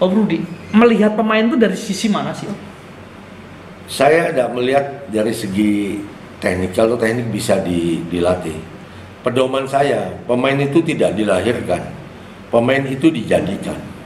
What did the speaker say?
Om Rudi, melihat pemain itu dari sisi mana sih Om? Saya tidak melihat dari segi teknik. Kalau teknik bisa dilatih. Pedoman saya, pemain itu tidak dilahirkan, pemain itu dijadikan.